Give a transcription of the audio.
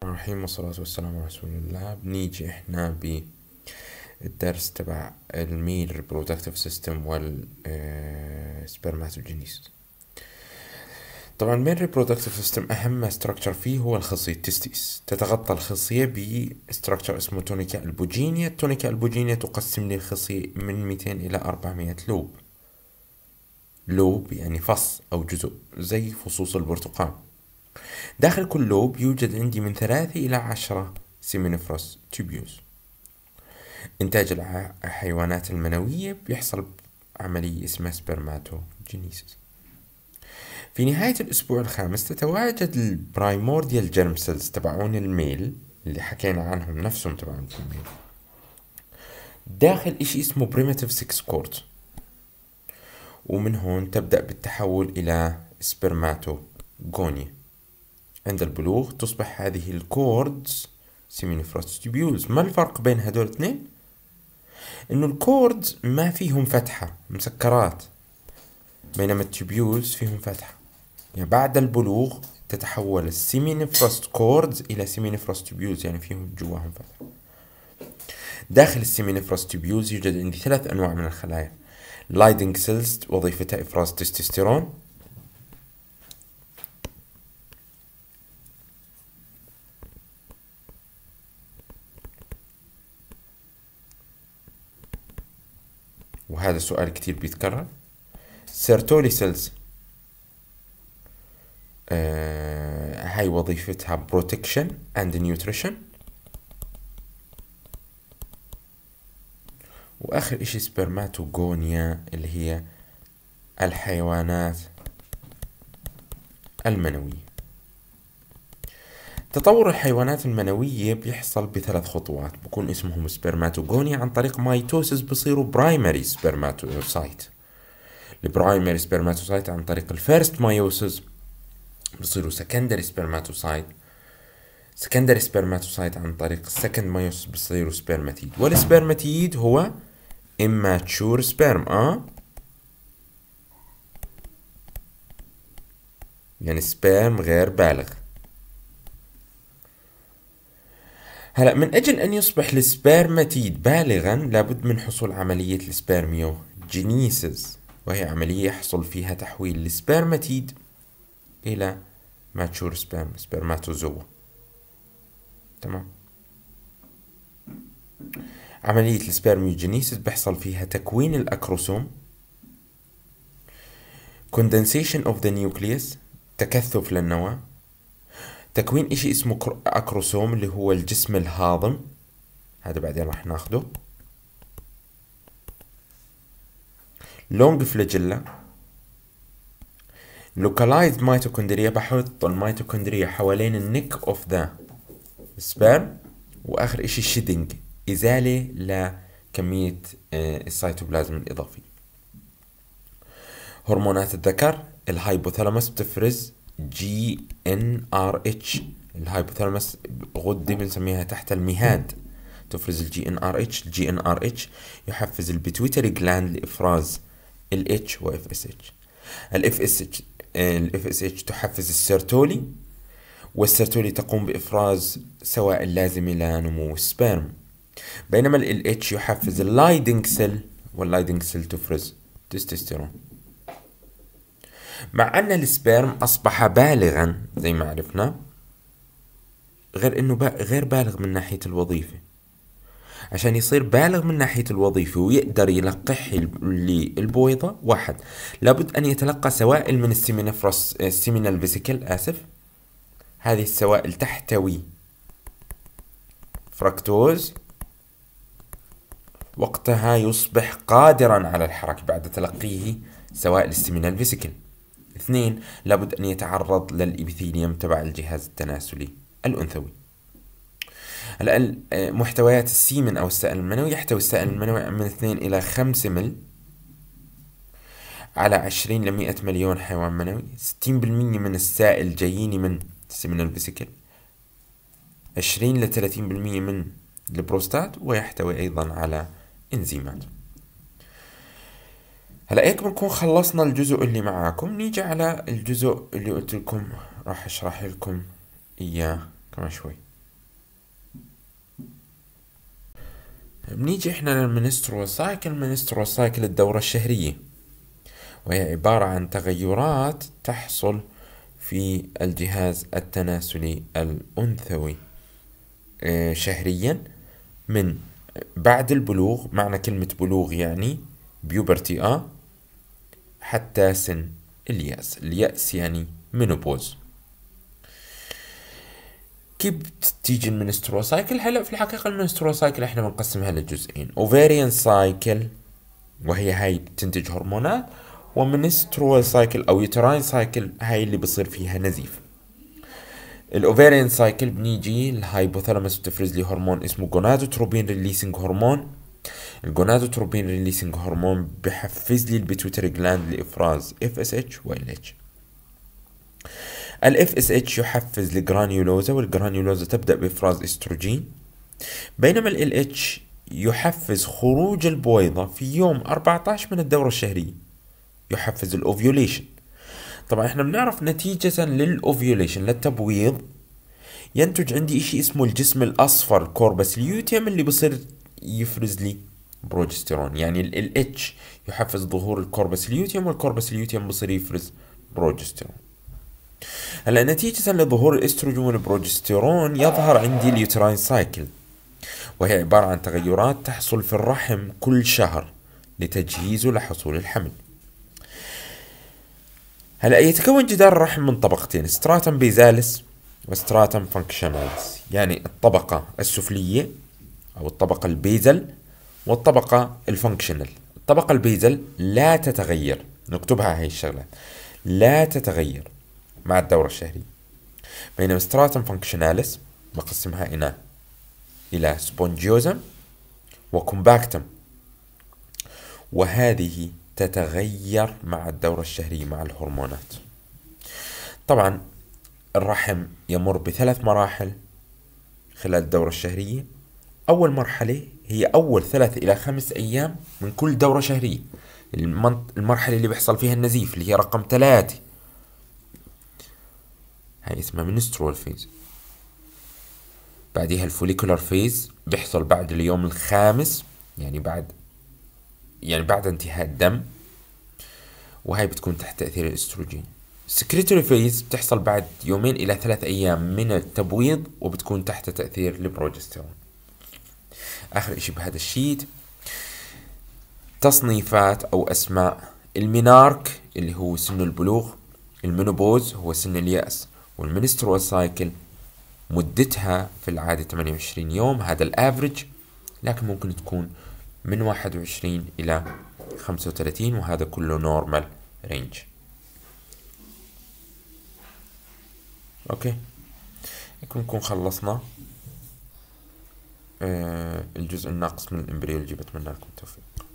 الرحيم، والصلاة والسلام على رسول الله. بنيجي احنا بالدرس تبع الميل ريبرودكتيف سيستم والسبرماتوجينيس. طبعا الميل ريبرودكتيف سيستم اهم ستراكشر فيه هو الخصية التستيس. تتغطى الخصية بستراكشر اسمه تونيكا البوجينيا. التونيكا البوجينيا تقسم للخصية من 200 الى 400 لوب. لوب يعني فص او جزء زي فصوص البرتقال. داخل كل لوب يوجد عندي من 3 إلى 10 سيمينيفروس تيبيوز. إنتاج الحيوانات المنوية بيحصل بعملية اسمها سبرماتوجينيسيس. في نهاية الأسبوع الخامس تتواجد البرايمورديال جيرم سيلز تبعون الميل اللي حكينا عنهم نفسهم تبعون الميل داخل إشي اسمه بريميتيف 6 كورد، ومن هون تبدأ بالتحول إلى سبرماتوجونيا. عند البلوغ تصبح هذه الكوردز سيمينيفروس تيبيولز. ما الفرق بين هدول الاثنين؟ انه الكوردز ما فيهم فتحة، مسكرات، بينما التيبيولز فيهم فتحة. يعني بعد البلوغ تتحول السيمينيفروس كوردز الى سيمينيفروس تيبيولز، يعني فيهم جواهم فتحة. داخل السيمينيفروس تيبيولز يوجد عندي 3 انواع من الخلايا. لايدنج سيلز وظيفتها افراز تستوستيرون، وهذا السؤال كتير بيتكرر. سيرتولي سيلز، هاي وظيفتها بروتكشن اند نيوتريشن. واخر اشي سبرماتوجونيا اللي هي الحيوانات المنوية. تطور الحيوانات المنوية بيحصل ب3 خطوات، بكون اسمهم سبرماتوجونيا. عن طريق مايتوسيس بصيروا برايمري سبرماتوسايت. البرايمري سبرماتوسايت عن طريق الفيرست مايوسيس بصيروا سكندري سبرماتوسايت. سكندري سبرماتوسايت عن طريق السكند مايوسيس بصيروا سبرماتيد. والسبرماتيد هو immature sperm، يعني سبيرم غير بالغ. هلا من أجل أن يصبح السبرماتيد بالغا لابد من حصول عملية السبرميوجينيسيس، وهي عملية يحصل فيها تحويل السبرماتيد إلى ماتشور سبرم، سبرماتوزوا. تمام. عملية السبرميوجينيسيس بيحصل فيها تكوين الأكروسوم، condensation of the nucleus، تكثف للنواة، تكوين اشي اسمه اكروسوم اللي هو الجسم الهاضم، هذا بعدين راح ناخده، لونج فلاجيلا، localized ميتوكوندريا، بحط الميتوكوندريا حوالين النك اوف ذا سبيرم، واخر اشي شيدنج، ازالة لكمية السيتوبلازم الاضافي. هرمونات الذكر، الهايبوثالاموس بتفرز جي ان ار اتش. الهايبوثالاموس غدة بنسميها تحت المهاد تفرز الجي ان ار اتش. الجي ان ار اتش يحفز البيتويتري جلاند لافراز الاتش واف اس اتش. الاف اس اتش تحفز السيرتولي، والسيرتولي تقوم بافراز سوائل لازمة لنمو السبرم. بينما ال اتش يحفز اللايدنج سيل، واللايدنج سيل تفرز تستوستيرون. مع أن السبرم أصبح بالغا زي ما عرفنا، غير أنه غير بالغ من ناحية الوظيفة. عشان يصير بالغ من ناحية الوظيفة ويقدر يلقح للبويضة، واحد لابد أن يتلقى سوائل من السيمينال فيسيكل، هذه السوائل تحتوي فركتوز، وقتها يصبح قادرا على الحركة بعد تلقيه سوائل السيمينال فيسيكل. 2 لابد أن يتعرض للإبيثيليوم تبع الجهاز التناسلي الأنثوي. الآن محتويات السيمن أو السائل المنوي، يحتوي السائل المنوي من 2 إلى 5 مل على 20 ل 100 مليون حيوان منوي. 60% من السائل جاييني من السيمينال فيسيكل، 20 ل 30% من البروستات، ويحتوي أيضا على إنزيمات. هلا هيك بنكون خلصنا الجزء اللي معاكم. نيجي على الجزء اللي قلت لكم راح اشرح لكم اياه كمان شوي. بنيجي احنا للمنسترول سايكل. المنسترول سايكل الدورة الشهرية، وهي عبارة عن تغيرات تحصل في الجهاز التناسلي الأنثوي شهريا من بعد البلوغ. معنى كلمة بلوغ يعني بيوبرتي حتى سن اليأس. اليأس يعني منوبوز. كيف تيجي المنسترول سايكل؟ هلا في الحقيقة المنسترول سايكل احنا بنقسمها لجزئين: اوفيريان سايكل وهي هاي بتنتج هرمونات، ومنسترول سايكل او يوتراين سايكل هاي اللي بصير فيها نزيف. الاوفيريان سايكل بنيجي الهايبوثالاموس بتفرز لي هرمون اسمه جونادوتروبين ريليسنج هرمون. الجونادوتروبين ريليسنج هرمون بحفز لي البيتوتري جلاند لافراز FSH و LH. ال FSH يحفز الجرانيولوزا، والجرانيولوزا تبدأ بإفراز استروجين، بينما ال LH يحفز خروج البويضة في يوم 14 من الدورة الشهرية، يحفز الأوفيوليشن. طبعا احنا بنعرف نتيجة للأوفيوليشن للتبويض ينتج عندي اشي اسمه الجسم الأصفر الكوربس ليوتيوم اللي بصير يفرز لي بروجستيرون. يعني ال LH يحفز ظهور الكوربس ليوتيوم، والكوربس ليوتيوم بصير يفرز بروجستيرون. هلا نتيجة لظهور الاستروجين والبروجستيرون يظهر عندي اليوتراين سايكل، وهي عبارة عن تغيرات تحصل في الرحم كل شهر لتجهيزه لحصول الحمل. هلا يتكون جدار الرحم من طبقتين: ستراتم بيزالس وستراتم فانكشناليس، يعني الطبقة السفلية أو الطبقة البيزل والطبقة الفانكشنال. الطبقة البيزل لا تتغير، نكتبها هاي الشغلة، لا تتغير مع الدورة الشهرية، بينما ستراتم فانكشناليس بقسمها إلى سبونجيوزم وكومباكتم، وهذه تتغير مع الدورة الشهرية مع الهرمونات. طبعا الرحم يمر ب3 مراحل خلال الدورة الشهرية. أول مرحلة هي أول 3 إلى 5 أيام من كل دورة شهرية، المرحلة اللي بيحصل فيها النزيف اللي هي رقم 3، هاي اسمها منسترول فيز. بعدها الفوليكولار فيز بيحصل بعد اليوم الخامس، يعني بعد انتهاء الدم، وهي بتكون تحت تأثير الاستروجين. السكريتوري فيز بتحصل بعد 2 إلى 3 أيام من التبويض، وبتكون تحت تأثير البروجستيرون. آخر إشي بهذا الشيت تصنيفات أو أسماء: المينارك اللي هو سن البلوغ، المينوبوز هو سن اليأس، والمنسترول سايكل مدتها في العادة 28 يوم، هذا الافريج، لكن ممكن تكون من 21 إلى 35، وهذا كله نورمال رينج. اوكي، نكون خلصنا الجزء الناقص من الامبريولوجي. بتمنى لكم التوفيق.